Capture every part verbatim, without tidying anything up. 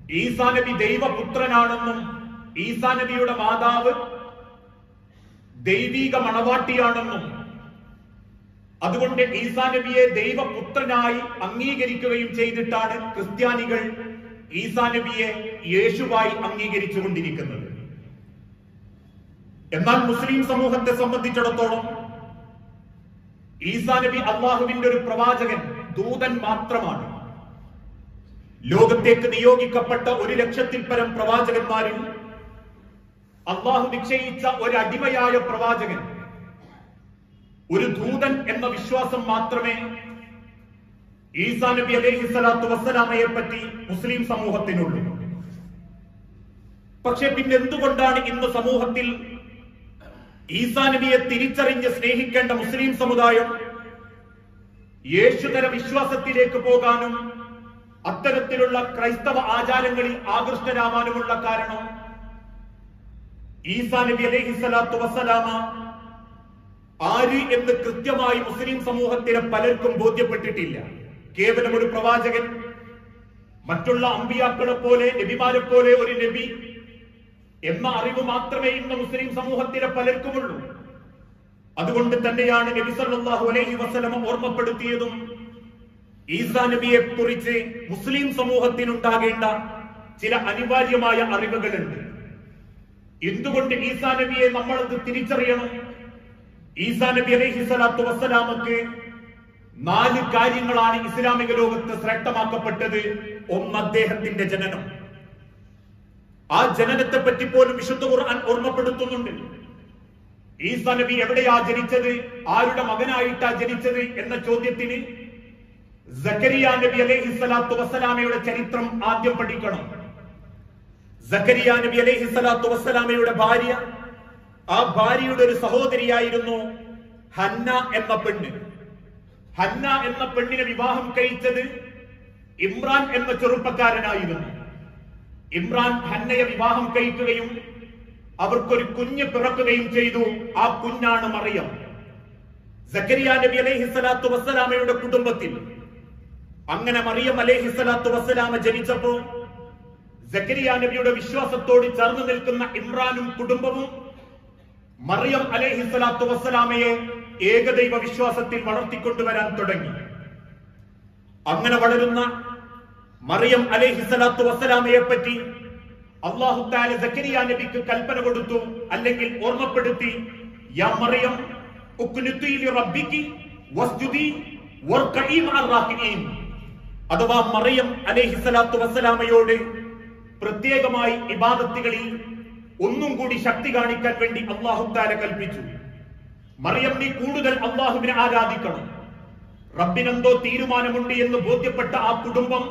ഈസാ നബി ദൈവപുത്രനാണെന്നും ഈസാ നബിയുടെ മാതാവ് ദൈവിക മണവാട്ടിയാണെന്നും അതുകൊണ്ട് ഈസാ നബിയെ ദൈവപുത്രനായി അംഗീകരിക്കുകയും ചെയ്തിട്ടാണ് ക്രിസ്ത്യാനികൾ ഈസാ നബിയെ യേശുവായി അംഗീകരിച്ചുകൊണ്ടിരിക്കുന്നത്. എന്നാൽ മുസ്ലിം സമൂഹത്തെ സംബന്ധിച്ചിടത്തോളം ഈസാ നബി അള്ളാഹുവിന്റെ ഒരു പ്രവാചകൻ, ദൂതൻ മാത്രമാണ്. ലോകത്തേക്ക് നിയോഗിക്കപ്പെട്ട ഒരു ലക്ഷത്തിൽ പരം പ്രവാചകന്മാരിൽ അള്ളാഹു നിശ്ചയിച്ച ഒരു അടിമയായ പ്രവാചകൻ, ഒരു ദൂതൻ എന്ന വിശ്വാസം മാത്രമേ ഈസാ നബി അലൈഹി സ്വലാത്തു വസ്സലാമയെ പറ്റി മുസ്ലിം സമൂഹത്തിനുള്ളൂ. പക്ഷെ പിന്നെ എന്തുകൊണ്ടാണ് ഇന്ന് സമൂഹത്തിൽ ഈസാ നബിയെ തിരിച്ചറിഞ്ഞ് സ്നേഹിക്കേണ്ട മുസ്ലിം സമുദായം യേശുതര വിശ്വാസത്തിലേക്ക് പോകാനും അത്തരത്തിലുള്ള ക്രൈസ്തവ ആചാരങ്ങളിൽ ആകൃഷ്ടരാവാനുമുള്ള കാരണം? ഈസാ നബി അലൈഹി സ്വലാത്തു വസ്സലാമ ആര് എന്ന് കൃത്യമായി മുസ്ലിം സമൂഹത്തിലെ പലർക്കും ബോധ്യപ്പെട്ടിട്ടില്ല. കേവലം ഒരു പ്രവാചകൻ, മറ്റുള്ള അമ്പിയാക്കളെ പോലെ നബിമാരെ പോലെ ഒരു നബി എന്ന അറിവ് മാത്രമേ ഇന്ന് മുസ്ലിം സമൂഹത്തിലെ പലർക്കുമുള്ളൂ. അതുകൊണ്ട് തന്നെയാണ് നബി സല്ലല്ലാഹു അലൈഹി വസല്ലം ഓർമ്മപ്പെടുത്തിയതും ഈസാ നബിയെ കുറിച്ച് മുസ്ലിം സമൂഹത്തിനുണ്ടാകേണ്ട ചില അനിവാര്യമായ അറിവുകളുണ്ട്. എന്തുകൊണ്ട് ഈസാ നബിയെ നമ്മളത് തിരിച്ചറിയണം? ഈസാ നബി അലൈഹി സ്വലാത്തു വസ്സലാമക്ക് നാല് കാര്യങ്ങളാണ് ഇസ്ലാമിക ലോകത്ത് ശ്രേഷ്ഠമാക്കപ്പെട്ടത്. ഒന്ന്, അദ്ദേഹത്തിന്റെ ജനനം. ആ ജനനത്തെ പറ്റി പോലും വിശുദ്ധ ഖുർആൻ ഓർമ്മപ്പെടുത്തുന്നുണ്ട്. ഈസാ നബി എവിടെയാ ജനിച്ചത്, ആരുടെ മകനായിട്ടാ ജനിച്ചത് എന്ന ചോദ്യത്തിന് സക്കരിയ നബി അലൈഹി സ്വലാത്തു വസ്സലാമയുടെ ചരിത്രം ആദ്യം പഠിക്കണം. സക്കരിയ നബി അലൈഹി സ്വലാത്തു വസ്സലാമയുടെ ഭാര്യ, ആ ഭാര്യയുടെ ഒരു സഹോദരിയായിരുന്നു ഹന്ന എന്ന പെണ്ണ്. ഹന്ന എന്ന പെണ്ണിനെ വിവാഹം കഴിച്ചത് ഇമ്രാൻ എന്ന ചെറുപ്പക്കാരനായിരുന്നു. ഇമ്രാൻ ഹന്നയെ വിവാഹം കഴിക്കുകയും അവർക്കൊരു കുഞ്ഞ് പിറക്കുകയും ചെയ്തു. ആ കുഞ്ഞാണ് മറിയം. സക്കരിയ നബി അലൈഹി സ്വലാത്തു വസ്സലാമയുടെ കുടുംബത്തിൽ അങ്ങനെ മറിയം അലൈഹി സ്വലാത്തു വസ്സലാമ ജനിച്ചപ്പോ സക്കരിയ നബിയുടെ വിശ്വാസത്തോട് ചേർന്ന് നിൽക്കുന്ന ഇമ്രാനും കുടുംബവും മറിയം അലൈഹി സ്വലാത്തു വസ്സലാമയെ ഏകദൈവ വിശ്വാസത്തിൽ വളർത്തിക്കൊണ്ടുവരാൻ തുടങ്ങി. അങ്ങനെ വളരുന്ന മറിയം അലൈഹി സ്വലാത്തു വസ്സലാമയെ പറ്റി അല്ലാഹു തആല സക്കരിയ നബിക്ക് കൽപ്പന കൊടുത്തു, അല്ലെങ്കിൽ ഓർമ്മപ്പെടുത്തി. യാ മറിയം ഉഖ്നുതി ലിറബ്ബികി വസ്ജുദി വർകഈ മഅർ റാകിഈൻ. അഥവാ മറിയം അലൈഹി സ്വലാത്തു വസ്സലാമയോട് പ്രത്യേകമായി ഇബാദത്തുകളിൽ ഒന്നും കൂടി ശക്തി കാണിക്കാൻ വേണ്ടി അല്ലാഹു തആല കൽപ്പിച്ചു. മറിയം, നീ കൂടുതൽ അല്ലാഹുവിനെ ആരാധിക്കണം, റബ്ബിനെന്തോ തീരുമാനമുണ്ട് എന്ന് ബോധ്യപ്പെട്ട ആ കുടുംബം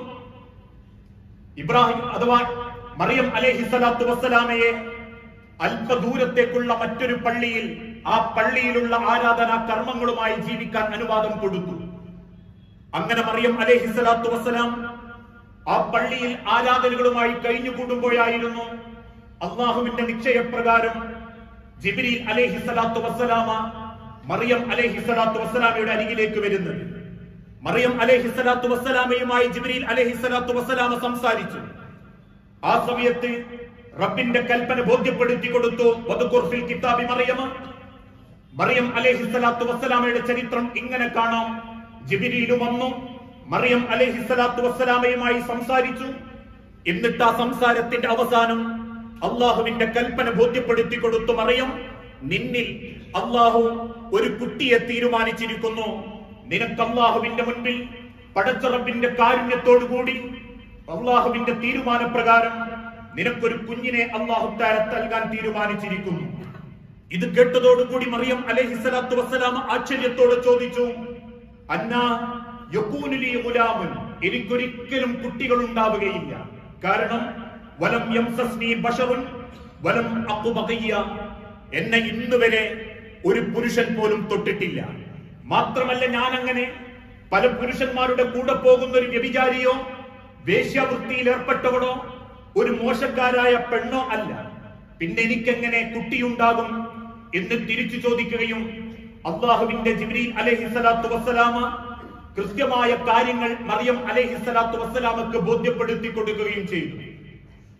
ഇബ്രാഹിം അഥവാ മറിയം അലൈഹി സ്വലാത്തു വസ്സലാമയെ അല്പദൂരത്തേക്കുള്ള മറ്റൊരു പള്ളിയിൽ, ആ പള്ളിയിലുള്ള ആരാധനാ കർമ്മങ്ങളുമായി ജീവിക്കാൻ അനുവാദം കൊടുത്തു. അങ്ങനെ മറിയം അലൈഹി സ്വലാത്തു വസ്സലാം ആ പള്ളിയിൽ ആരാധനകളുമായി കഴിഞ്ഞുകൂടുമ്പോഴായിരുന്നു അള്ളാഹുവിന്റെ നിശ്ചയപ്രകാരം ജിബ്രീൽ അലൈഹി സ്വലാത്തു വസ്സലാമ മറിയം അലൈഹി സ്വലാത്തു വസ്സലാമയുടെ അരികിലേക്ക് വരുന്നത്. മറിയം അലൈഹി സ്വലാത്തു വസ്സലാമയുമായി ജിബ്രീൽ അലൈഹി സ്വലാത്തു വസ്സലാമ സംസാരിച്ചു. ആ സമയത്ത് റബ്ബിന്റെ കൽപ്പന ബോധ്യപ്പെടുത്തി കൊടുത്തു. വദ്കുർ ഫിൽ കിതാബി മറിയം. മറിയം അലൈഹി സ്വലാത്തു വസ്സലാമയുടെ ചരിത്രം ഇങ്ങനെ കാണാം. ജിബ്രീൽ വന്നു, മറിയം അലൈഹി സ്വലാത്തു വസ്സലാമയുമായി സംസാരിച്ചു. എന്നിട്ട് ആ സംസാരത്തിന്റെ അവസാനം അള്ളാഹുവിന്റെ കൽപ്പന ബോധ്യപ്പെടുത്തി കൊടുത്തു. മറിയം, നിന്നിൽ അള്ളാഹു ഒരു കുട്ടിയെ തീരുമാനിച്ചിരിക്കുന്നു. നിനക്ക് അള്ളാഹുവിന്റെ മുൻപിൽ പടച്ച റബ്ബിന്റെ കാരുണ്യത്തോടുകൂടി അള്ളാഹുവിന്റെ തീരുമാനപ്രകാരം നിനക്കൊരു കുഞ്ഞിനെ അള്ളാഹു തആല നൽകാൻ തീരുമാനിച്ചിരിക്കുന്നു. ഇത് കേട്ടതോടുകൂടി മറിയം അലൈഹി സ്വലാത്തു വസ്സലാമ ആശ്ചര്യത്തോടെ ചോദിച്ചു, അന്നാ യകൂനു ലീ ഗുലാമുൻ, എനിക്കൊരിക്കലും കുട്ടികൾ ഉണ്ടാവുകയില്ല. കാരണം വലം യംസസ്നി ബശറുൻ വലം അഖു ബഖിയ, എന്നെ ഇന്നുവരെ ഒരു പുരുഷൻ പോലും തൊട്ടിട്ടില്ല. മാത്രമല്ല, ഞാൻ അങ്ങനെ പല പുരുഷന്മാരുടെ കൂടെ പോകുന്ന ഒരു വ്യഭിചാരിയോ വേശ്യാവൃത്തിയിൽ ഏർപ്പെട്ടവളോ ഒരു മോശക്കാരായ പെണ്ണോ അല്ല. പിന്നെ എനിക്കെങ്ങനെ കുട്ടിയുണ്ടാകും എന്ന് തിരിച്ചു ചോദിക്കുകയും അള്ളാഹുവിന്റെ ജിബ്രീൽ അലൈഹി സ്വലാത്തു വസ്സലാമ കൃത്യമായ കാര്യങ്ങൾ മറിയം അലൈഹി സ്വലാത്തു വസ്സലാമക്ക് ബോധ്യപ്പെടുത്തി കൊടുക്കുകയും ചെയ്തു.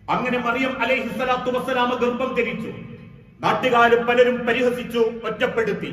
അങ്ങനെ മറിയം അലൈഹിസ്സലാത്തു വസ്സലാമ ഗർഭം ധരിച്ചു. നാട്ടുകാരും പലരും പരിഹസിച്ചു, ഒറ്റപ്പെടുത്തി.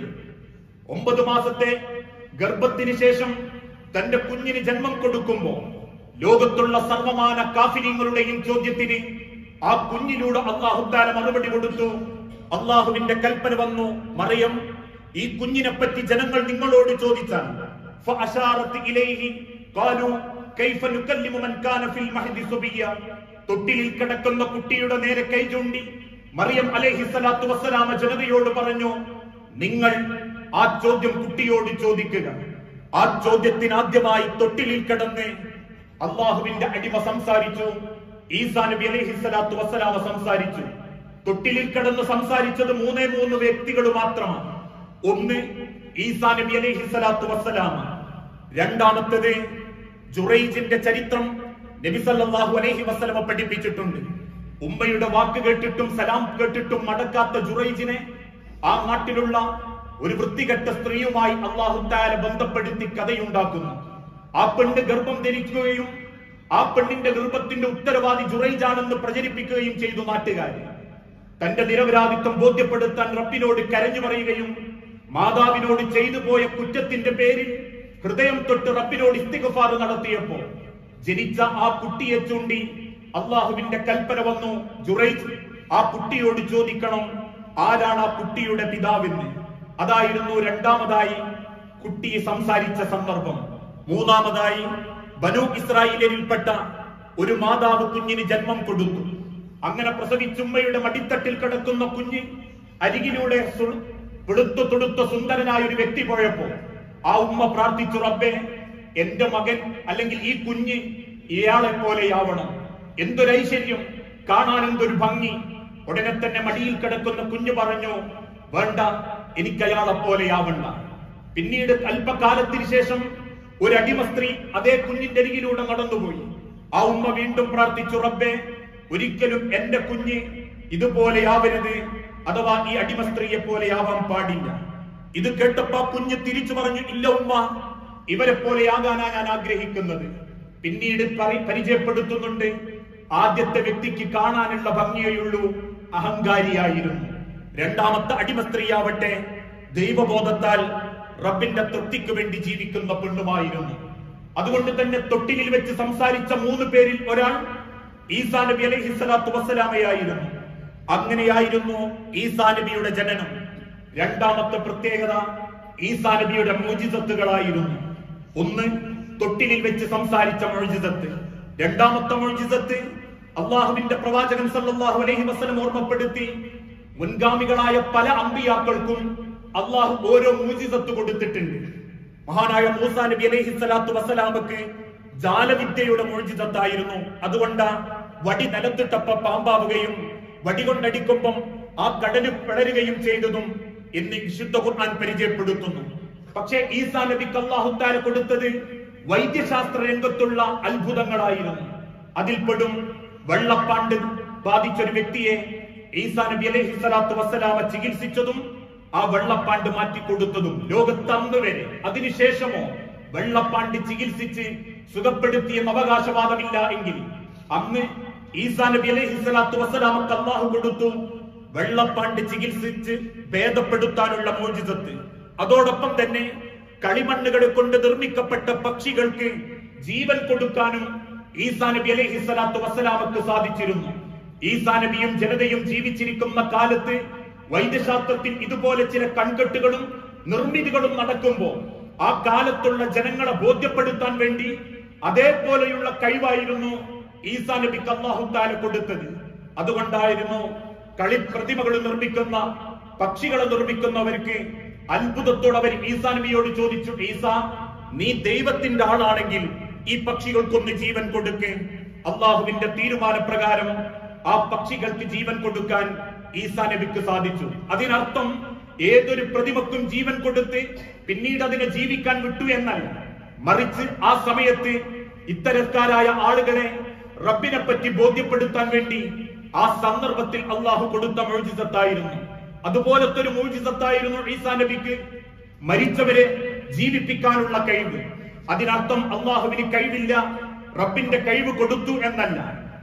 ഒമ്പത് മാസത്തെ ഗർഭത്തിന് ശേഷം തന്റെ കുഞ്ഞിന് ജന്മം കൊടുക്കുമ്പോ ലോകത്തുള്ള സർവമാന കാഫിരീങ്ങളുടെയും ചോദ്യത്തിന് ആ കുഞ്ഞിലൂടെ അല്ലാഹു തആല മറുപടി കൊടുത്തു. അള്ളാഹുവിന്റെ കൽപ്പന വന്നു, മറിയം, ഈ കുഞ്ഞിനെ പറ്റി ജനങ്ങൾ നിങ്ങളോട് ചോദിച്ചാൽ ഫഅശാറത് ഇലൈഹി ഖാലു കൈഫ നുകല്ലിമു മൻ കാന ഫിൽ മഹ്ദി സുബിയ്യ. തൊട്ടിലിൽ കിടക്കുന്ന കുട്ടിയുടെ നേരെ കൈ ചൂണ്ടി മറിയം അലൈഹിസ്സലാത്തു വസ്സലാമ ജനതയോട് പറഞ്ഞു, നിങ്ങൾ ആ ചോദ്യം കുട്ടിയോട് ചോദിക്കുക. ആ ചോദ്യത്തിന് ആദ്യമായി തൊട്ടിലിൽ കിടന്ന് അള്ളാഹുവിന്റെ അടിമ സംസാരിച്ചു. ഈസാ നബി അലൈഹിസ്സലാത്തു വസ്സലാമ സംസാരിച്ചു. തൊട്ടിലിൽ കിടന്ന് സംസാരിച്ചത് മൂന്നേ മൂന്ന് വ്യക്തികൾ മാത്രമാണ്. ഒന്ന് ഈസാ നബി അലൈഹിസ്സലാത്തു വസ്സലാമ, രണ്ടാമത്തേത് ജുറൈജിന്റെ ചരിത്രം നബി സല്ലല്ലാഹു അലൈഹി വസല്ലമ പഠിപ്പിച്ചിട്ടുണ്ട്. ഉമ്മയുടെ വാക്ക് കേട്ടിട്ടും സലാം കേട്ടിട്ടും മടക്കാത്ത ജുറൈജിനെ ആ നാട്ടിലുള്ള ഒരു വൃത്തികെട്ട സ്ത്രീയുമായി അല്ലാഹു തആല ബന്ധപ്പെടുത്തി കഥയുണ്ടാക്കുന്നു. ആ പെണ്ണ് ഗർഭം ധരിക്കുകയും ആ പെണ്ണിന്റെ ഗർഭത്തിന്റെ ഉത്തരവാദി ജുറൈജാണെന്ന് പ്രചരിപ്പിക്കുകയും ചെയ്തു നാട്ടുകാർ. തന്റെ നിരപരാധിത്വം ബോധ്യപ്പെടുത്താൻ റബ്ബിനോട് കരഞ്ഞു പറയുകയും മാതാവിനോട് ചെയ്തു പോയ കുറ്റത്തിന്റെ പേരിൽ ഹൃദയം തൊട്ട് റബ്ബിനോട് ഇസ്തിഗ്ഫാർ നടത്തിയപ്പോ ജനിച്ച ആ കുട്ടിയെ ചൂണ്ടി അള്ളാഹുവിന്റെ കൽപ്പന വന്നു, ജുറൈജ് ആ കുട്ടിയോട് ചോദിക്കണം ആരാണ് ആ കുട്ടിയുടെ പിതാവെന്ന്. അതായിരുന്നു രണ്ടാമതായി കുട്ടി സംസാരിച്ച സന്ദർഭം. മൂന്നാമതായി ബനൂ ഇസ്രായേലിൽപ്പെട്ട ഒരു മാതാവ് കുഞ്ഞിന് ജന്മം കൊടുത്തു. അങ്ങനെ പ്രസവിച്ചുമ്മയുടെ മടിത്തട്ടിൽ കിടക്കുന്ന കുഞ്ഞ് അരികിലൂടെ വെളുത്തു തുടുത്ത സുന്ദരനായ ഒരു വ്യക്തി പോയപ്പോ ആ ഉമ്മ പ്രാർത്ഥിച്ചു, റബ്ബേ, എന്റെ മകൻ അല്ലെങ്കിൽ ഈ കുഞ്ഞ് ഇയാളെ പോലെയാവണം. എന്തൊരൈശ്വര്യം, കാണാൻ എന്തൊരു ഭംഗി. ഉടനെ തന്നെ മടിയിൽ കിടക്കുന്ന കുഞ്ഞ് പറഞ്ഞു, വേണ്ട, എനിക്ക് അയാളെ പോലെയാവണ്ട. പിന്നീട് അല്പകാലത്തിന് ശേഷം ഒരു അടിമ സ്ത്രീ അതേ കുഞ്ഞിന്റെ അരികിലൂടെ നടന്നുപോയി. ആ ഉമ്മ വീണ്ടും പ്രാർത്ഥിച്ചു, റബ്ബേ, ഒരിക്കലും എന്റെ കുഞ്ഞ് ഇതുപോലെയാവരുത്, അഥവാ ഈ അടിമ സ്ത്രീയെ പോലെയാവാൻ പാടില്ല. ഇത് കേട്ടപ്പോ കുഞ്ഞ് തിരിച്ചു പറഞ്ഞു, ഇല്ല ഉമ്മ, ഇവരെ പോലെയാകാനാ ഞാൻ ആഗ്രഹിക്കുന്നത്. പിന്നീട് പരിചയപ്പെടുത്തുന്നുണ്ട്, ആദ്യത്തെ വ്യക്തിക്ക് കാണാനുള്ള ഭംഗിയുള്ളൂ, അഹങ്കാരിയായിരുന്നു. രണ്ടാമത്തെ അടിമ സ്ത്രീയാവട്ടെ ദൈവബോധത്താൽ റബ്ബിന്റെ തൃപ്തിക്ക് വേണ്ടി ജീവിക്കുന്ന പെണ്ണുമായിരുന്നു. അതുകൊണ്ട് തന്നെ തൊട്ടിലിൽ വെച്ച് സംസാരിച്ച മൂന്ന് പേരിൽ ഒരാൾ ഈസാ നബി അലൈഹിസ്സലാത്തു വസ്സലാമയായിരുന്നു. അങ്ങനെയായിരുന്നു ഈസാ നബിയുടെ ജനനം. രണ്ടാമത്തെ പ്രത്യേകത ഈസാ നബിയുടെ മുഅ്ജിസത്തുകളായിരുന്നു. ഒന്ന്, തൊട്ടിലിൽ വെച്ച് സംസാരിച്ച മുഅ്ജിസത്ത്. രണ്ടാമത്തെ മുഅ്ജിസത്ത് അള്ളാഹുവിന്റെ പ്രവാചകൻ സല്ലല്ലാഹു അലൈഹി വസല്ലം ഓർമ്മപ്പെടുത്തി, മുൻഗാമികളായ പല അമ്പിയാക്കൾക്കും അള്ളാഹു ഓരോ മുഅ്ജിസത്ത് കൊടുത്തിട്ടുണ്ട്. മഹാനായ മൂസാ നബി അലൈഹിസ്സലാത്തു വസ്സലാമക്ക് ജാലവിദ്യയുടെ മുഅ്ജിസത്തായിരുന്നു. അതുകൊണ്ട് വടി നിലത്തിട്ടപ്പ പാമ്പാവുകയും വടി കൊണ്ടടിക്കുമ്പം ആ കടല് പിളരുകയും ചെയ്തതും എന്ന് വിശുദ്ധ ഖുർആൻ പരിചയപ്പെടുത്തുന്നു. പക്ഷേ ഈസാ നബിക്ക് അല്ലാഹു തആല കൊടുത്തത് വൈദ്യശാസ്ത്ര രംഗത്തുള്ള അത്ഭുതങ്ങളായിരുന്നു. അതിൽപ്പെടും വെള്ളപ്പാണ്ട് ബാധിച്ചൊരു വ്യക്തിയെ ഈസാ നബി അലൈഹിസ്സലാത്തു വസ്സലാമ ചികിത്സിച്ചതും ആ വെള്ളപ്പാണ്ട് മാറ്റിക്കൊടുത്തതും ലോകത്ത് അന്ന് വരെ അതിനുശേഷമോ വെള്ളപ്പാണ്ട് ചികിത്സിച്ച് സുഖപ്പെടുത്തിയെന്ന് അവകാശവാദമില്ല എങ്കിൽ അന്ന് ഈസാ നബി അലൈഹിസ്സലാത്തു വസ്സലാമക്ക് അല്ലാഹു കൊടുത്തു വെള്ളപ്പാണ്ട് ചികിത്സിച്ച് ഭേദപ്പെടുത്താനുള്ള മുഅ്ജിസത്ത്. അതോടൊപ്പം തന്നെ കളിമണ്ണുകൾ കൊണ്ട് നിർമ്മിക്കപ്പെട്ട പക്ഷികൾക്ക് ജീവൻ കൊടുക്കാനും ഈസാ നബി അലൈഹിസ്സലാത്തു വസ്സലാമക്ക് സാധിച്ചിരുന്നു. ഈസാ നബിയും ജനതയും ജീവിച്ചിരിക്കുന്ന കാലത്ത് വൈദ്യശാസ്ത്രത്തിൽ ഇതുപോലെ ചില കൺകെട്ടുകളും നിർമ്മിതികളും നടക്കുമ്പോൾ ആ കാലത്തുള്ള ജനങ്ങളെ ബോധ്യപ്പെടുത്താൻ വേണ്ടി അതേപോലെയുള്ള കഴിവായിരുന്നു ഈസാ നബിക്ക് അല്ലാഹു തആല കൊടുത്തത്. അതുകൊണ്ടായിരുന്നു കളി പ്രതിമകൾ നിർമ്മിക്കുന്ന പക്ഷികളെ നിർമ്മിക്കുന്നവർക്ക് അത്ഭുതത്തോടെ അവർ ഈസാ നബിയോട് ചോദിച്ചു, ഈസാ, നീ ദൈവത്തിന്റെ ആളാണെങ്കിൽ ഈ പക്ഷികൾക്കൊന്ന് ജീവൻ കൊടുക്ക്. അള്ളാഹുവിന്റെ തീരുമാനപ്രകാരം ആ പക്ഷികൾക്ക് ജീവൻ കൊടുക്കാൻ ഈസാ നബിക്ക് സാധിച്ചു. അതിനർത്ഥം ഏതൊരു പ്രതിമക്കും ജീവൻ കൊടുത്ത് പിന്നീട് അതിനെ ജീവിക്കാൻ വിട്ടു എന്നല്ല, മറിച്ച് ആ സമയത്ത് ഇത്തരക്കാരായ ആളുകളെ റബ്ബിനെ പറ്റി ബോധ്യപ്പെടുത്താൻ വേണ്ടി ആ സന്ദർഭത്തിൽ അള്ളാഹു കൊടുത്ത മുഅ്ജിസത്തായിരുന്നു. അതുപോലത്തെ ഒരു മുഅ്ജിസത്തായിരുന്നു ഈസാ നബിക്ക് മരിച്ചവരെ ജീവിപ്പിക്കാനുള്ള കഴിവ്. അതിനർത്ഥം അള്ളാഹുവിന് കഴിവില്ല, റബ്ബിന്റെ കഴിവ് കൊടുത്തു എന്നല്ല.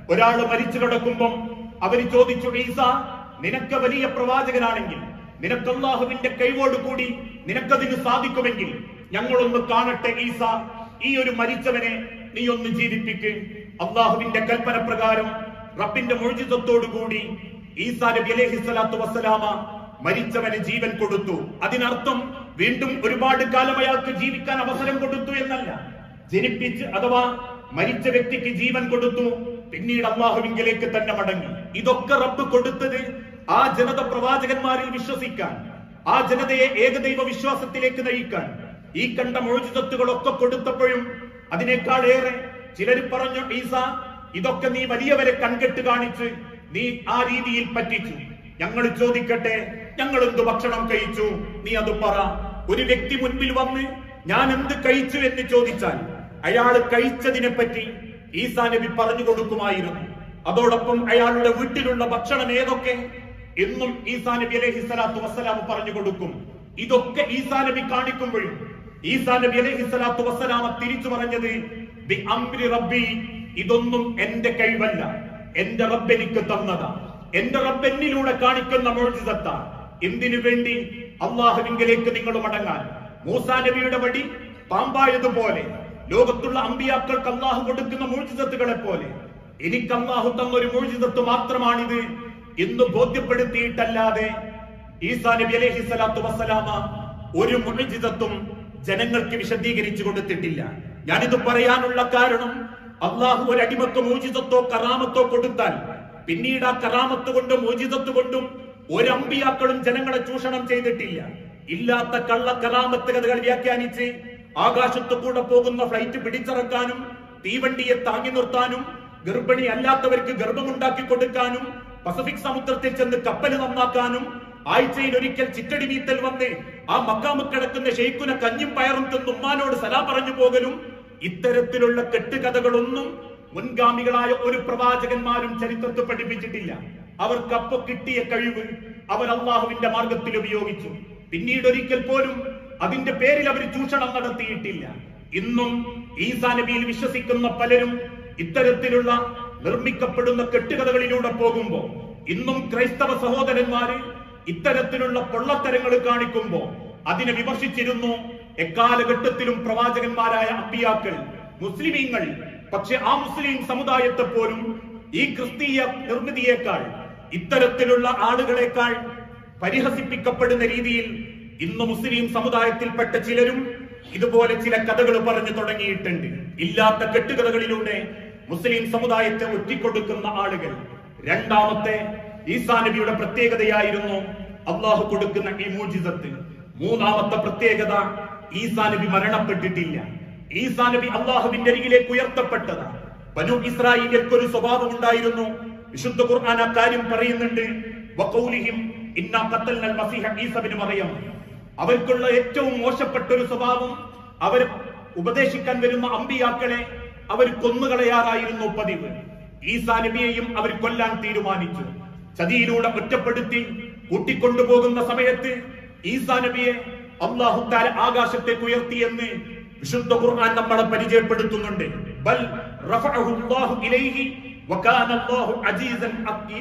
ഒരാൾ മരിച്ചു കിടക്കുമ്പം അവര് ചോദിച്ചു, ഈസ നിനക്ക് വലിയ പ്രവാചകനാണെങ്കിൽ, നിനക്ക് അല്ലാഹുവിന്റെ കൈവോടുകൂടി നിനക്കതിന് സാധിക്കുമെങ്കിൽ ഞങ്ങളൊന്ന് കാണട്ടെ ഈസ, ഈ ഒരു മരിച്ചവനെ നീ ഒന്ന് ജീവിപ്പിക്ക്. അള്ളാഹുവിന്റെ കൽപ്പന പ്രകാരം റബ്ബിന്റെ മുഅ്ജിസത്തോടുകൂടി ഈസാ നബി അലൈഹിസ്സലാത്തു വസ്സലാമ മരിച്ചവന് ജീവൻ കൊടുത്തു. അതിനർത്ഥം വീണ്ടും ഒരുപാട് കാലം അയാൾക്ക് ജീവിക്കാൻ അവസരം കൊടുത്തു എന്നല്ല. ജനിപ്പിച്ച് അഥവാ മരിച്ച വ്യക്തിക്ക് ജീവൻ കൊടുത്തു, പിന്നീട് അള്ളാഹുവിങ്കിലേക്ക് തന്നെ മടങ്ങി. ഇതൊക്കെ റബ്ബ് കൊടുത്തത് ആ ജനത പ്രവാചകന്മാരിൽ വിശ്വസിക്കാൻ, ആ ജനതയെ ഏകദൈവ വിശ്വാസത്തിലേക്ക് നയിക്കാൻ. ഈ കണ്ട മുഅ്ജിസത്തുകളൊക്കെ കൊടുത്തപ്പോഴും അതിനേക്കാൾ ഏറെ ചിലർ പറഞ്ഞു, ഈസ ഇതൊക്കെ നീ വലിയവരെ കൺകെട്ട് കാണിച്ച് നീ ആ രീതിയിൽ പറ്റിച്ചു. ഞങ്ങൾ ചോദിക്കട്ടെ, ഞങ്ങൾ എന്ത് ഭക്ഷണം കഴിച്ചു, നീ അത് പറ. ഒരു വ്യക്തി മുൻപിൽ വന്ന് ഞാൻ എന്ത് കഴിച്ചു എന്ന് ചോദിച്ചാൽ അയാൾ കഴിച്ചതിനെ പറ്റി ഈസാ നബി പറഞ്ഞു കൊടുക്കുമായിരുന്നു. അതോടൊപ്പം അയാളുടെ വീട്ടിലുള്ള ഭക്ഷണം ഏതൊക്കെ എന്നും ഈസാ നബി അലൈഹിസ്സലാത്തു വസ്സലാം പറഞ്ഞു കൊടുക്കും. ഇതൊക്കെ ഈസാ നബി കാണിക്കുമ്പോഴും ഈസാ നബി അലൈഹിസ്സലാത്തു വസ്സലാമ തിരിച്ചു പറഞ്ഞത്, ബി അംരി റബ്ബി, ഇതൊന്നും എന്റെ കഴിവല്ല, എന്റെ റബ്ബ് എനിക്ക് തന്നതാ, എന്റെ റബ്ബ് എന്നിലൂടെ കാണിക്കുന്ന മുഅ്ജിസത്താ. എന്തിനു വേണ്ടി? അള്ളാഹുവിങ്കലേക്ക് നിങ്ങൾ മടങ്ങാൻ. മൂസാ നബിയുടെ വടി പാമ്പായതുപോലെ ലോകത്തുള്ള അമ്പിയാക്കൾക്ക് അള്ളാഹു കൊടുക്കുന്ന മുഅ്ജിസത്തുകളെ പോലെ എനിക്ക് അള്ളാഹു തന്നൊരു മുഅ്ജിസത്ത് മാത്രമാണിത് എന്ന് ബോധ്യപ്പെടുത്തിയിട്ടല്ലാതെ ഈസാ നബി അലൈഹിസ്സലാത്തു വസ്സലാമ ഒരു മുഅ്ജിസത്തും ജനങ്ങൾക്ക് വിശദീകരിച്ചു കൊടുത്തിട്ടില്ല. ഞാനിത് പറയാനുള്ള കാരണം, അള്ളാഹു ഒരു അടിമക്ക് മുഅ്ജിസത്തോ കറാമത്തോ കൊടുത്താൽ പിന്നീട് ആ കറാമത്ത് കൊണ്ടും മുഅ്ജിസത്ത് കൊണ്ടും ഒരു അമ്പിയാക്കളും ജനങ്ങളെ ചൂഷണം ചെയ്തിട്ടില്ല. ഇല്ലാത്ത കള്ള കറാമത്ത് കഥകൾ വ്യാഖ്യാനിച്ച് ആകാശത്തു കൂടെ പോകുന്ന ഫ്ലൈറ്റ് പിടിച്ചിറക്കാനും, തീവണ്ടിയെ താങ്ങി നിർത്താനും, ഗർഭിണി അല്ലാത്തവർക്ക് ഗർഭമുണ്ടാക്കി കൊടുക്കാനും, പസഫിക് സമുദ്രത്തിൽ ചെന്ന് കപ്പൽ നന്നാക്കാനും, ആഴ്ചയിൽ ഒരിക്കൽ ചിറ്റടി വീത്തൽ വന്ന് ആ മക്കാമ് കിടക്കുന്ന ഷെയ്ഖുനെ കഞ്ഞും പയറും തിന്ന് ഉമ്മാനോട് സലാം പറഞ്ഞു പോകലും, ഇത്തരത്തിലുള്ള കെട്ടുകഥകളൊന്നും മുൻഗാമികളായ ഒരു പ്രവാചകന്മാരും ചരിത്രത്തിൽ പഠിപ്പിച്ചിട്ടില്ല. അവർക്ക് അപ്പൊ കിട്ടിയ കഴിവ് അവർ അള്ളാഹുവിന്റെ മാർഗത്തിൽ ഉപയോഗിച്ചു. പിന്നീട് ഒരിക്കൽ പോലും അതിന്റെ പേരിൽ അവർ ചൂഷണം നടത്തിയിട്ടില്ല. ഇന്നും ഈസാ നബിയിൽ വിശ്വസിക്കുന്ന പലരും ഇത്തരത്തിലുള്ള നിർമ്മിക്കപ്പെടുന്ന കെട്ടുകഥകളിലൂടെ പോകുമ്പോ, ഇന്നും ക്രൈസ്തവ സഹോദരന്മാര് ഇത്തരത്തിലുള്ള പൊള്ളത്തരങ്ങൾ കാണിക്കുമ്പോ അതിനെ വിമർശിച്ചിരുന്നു എക്കാലഘട്ടത്തിലും പ്രവാചകന്മാരായ അമ്പിയാക്കൾ, മുസ്ലിമീങ്ങൾ. പക്ഷെ ആ മുസ്ലിം സമുദായത്തെ പോലും ഈ ക്രിസ്തീയ നിർമ്മിതിയേക്കാൾ, ഇത്തരത്തിലുള്ള ആളുകളെക്കാൾ പരിഹസിപ്പിക്കപ്പെടുന്ന രീതിയിൽ ഇന്ന് മുസ്ലിം സമുദായത്തിൽപ്പെട്ട ചിലരും ഇതുപോലെ ചില കഥകൾ പറഞ്ഞു തുടങ്ങിയിട്ടുണ്ട്. ഇല്ലാത്ത കെട്ടുകഥകളിലൂടെ മുസ്ലിം സമുദായത്തെ ഒറ്റിക്കൊടുക്കുന്ന ആളുകൾ. രണ്ടാമത്തെ ഈസാ നബിയുടെ പ്രത്യേകതയായിരുന്നു അള്ളാഹു കൊടുക്കുന്ന ഈ മുഅ്ജിസത്ത്. മൂന്നാമത്തെ പ്രത്യേകത, ഈസാ നബി മരണപ്പെട്ടിട്ടില്ല. ഈസാ നബി അള്ളാഹുവിന്റെ അരികിലേക്ക് ഉയർത്തപ്പെട്ടതാ. ബനൂ ഇസ്രായേലിയർക്ക് ഒരു സ്വഭാവം ഉണ്ടായിരുന്നു. വിശുദ്ധ ഖുർആൻ ആ കാര്യം പറയുന്നുണ്ട്. വഖൗലിഹിം ഇന്നാ ഖതൽനൽ മസീഹ ഈസ ഇബ്നു മറിയം. അവർക്കുള്ള ഏറ്റവും മോശപ്പെട്ട ഒരു സ്വഭാവം, അവർ ഉപദേശിക്കാൻ വരുന്ന അമ്പിയാക്കളെ അവർ കൊന്നുകളയാറായിരുന്നു പതിവ്. ഈസാ നബിയെയും അവർ കൊല്ലാൻ തീരുമാനിച്ചു. ചതിയിലൂടെ ഒറ്റപ്പെടുത്തി കൂട്ടിക്കൊണ്ടുപോകുന്ന സമയത്ത് ഈസാ നബിയെ അല്ലാഹു തആല ആകാശത്തേക്ക് ഉയർത്തിയെന്ന് വിശുദ്ധ ഖുർആൻ നമ്മളെ പരിചയപ്പെടുത്തുന്നുണ്ട്. ബൽ റഫഅഹു അല്ലാഹു ഇലൈഹി വകാന അല്ലാഹു അസീസൻ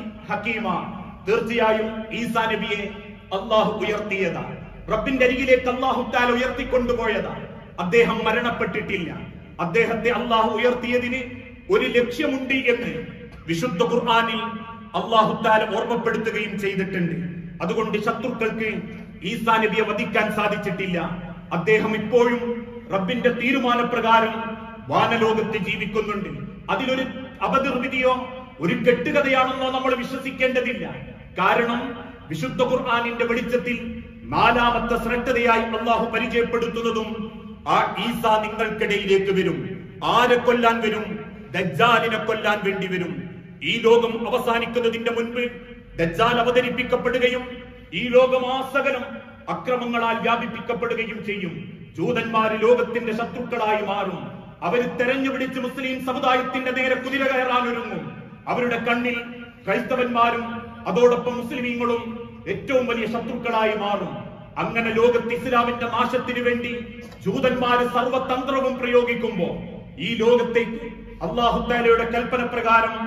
ഹകീമ. തീർച്ചയായും ഈസാ നബിയെ അല്ലാഹു ഉയർത്തിയതാണ്. റബ്ബിന്റെ അരികിലേക്ക് അല്ലാഹു തആല ഉയർത്തിക്കൊണ്ടുപോയതാണ്. അദ്ദേഹം മരണപ്പെട്ടിട്ടില്ല. അദ്ദേഹത്തെ അല്ലാഹു ഉയർത്തിയതിന് ഒരു ലക്ഷ്യമുണ്ട് എന്ന് വിശുദ്ധ ഖുർആനിൽ അല്ലാഹു തആല ഓർമ്മപ്പെടുത്തുകയും ചെയ്തിട്ടുണ്ട്. അതുകൊണ്ട് ശത്രുക്കൾക്ക് ഈസാ നബിയെ വധിക്കാൻ സാധിച്ചിട്ടില്ല. അദ്ദേഹം ഇപ്പോഴും റബ്ബിന്റെ തീരുമാനപ്രകാരം വാനലോകത്ത് ജീവിക്കുന്നുണ്ട്. അതിലൊരു അപനിർമ്മിതിയോ ഒരു കെട്ടുകഥയാണെന്നോ നമ്മൾ വിശ്വസിക്കേണ്ടതില്ല. കാരണം വിശുദ്ധ ഖുർആനിന്റെ വെളിച്ചത്തിൽ നാലാമത്തെ ശ്രദ്ധയായി അള്ളാഹു പരിചയപ്പെടുത്തുന്നതും ആ ഈസാ നിങ്ങൾക്കിടയിലേക്ക് വരും. ആരെ കൊല്ലാൻ വരും? ദജ്ജാലിനെ കൊല്ലാൻ വേണ്ടി വരും. ഈ ലോകം അവസാനിക്കുന്നതിന്റെ മുൻപ് ദജ്ജാൽ അവതരിപ്പിക്കപ്പെടുകയും ഈ ലോകമാസകലം അക്രമങ്ങളാൽ വ്യാപിപ്പിക്കപ്പെടുകയും ചെയ്യും. ജൂതന്മാര് ലോകത്തിന്റെ ശത്രുക്കളായി മാറും. അവർ തെരഞ്ഞുപിടിച്ച് മുസ്ലിം സമുദായത്തിന്റെ നേരെ കുതിര കയറാൻ ഒരുങ്ങും. അവരുടെ കണ്ണിൽ ക്രൈസ്തവന്മാരും അതോടൊപ്പം മുസ്ലിമീങ്ങളും ഏറ്റവും വലിയ ശത്രുക്കളായി മാറും. അങ്ങനെ ലോകത്ത് ഇസ്ലാമിന്റെ നാശത്തിനു വേണ്ടി ജൂതന്മാര് സർവതന്ത്രവും പ്രയോഗിക്കുമ്പോ ഈ ലോകത്തേക്ക് അല്ലാഹു തആലയുടെ കൽപ്പന പ്രകാരം